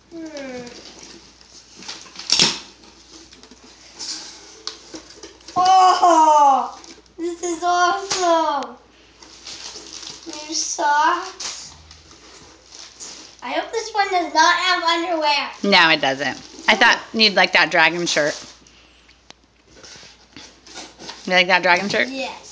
Oh, this is awesome. New socks. I hope this one does not have underwear. No, it doesn't. I thought you'd like that dragon shirt. You like that dragon shirt? Yes.